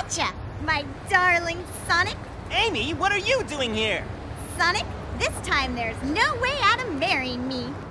Gotcha, my darling Sonic. Amy, what are you doing here? Sonic, this time there's no way out of marrying me.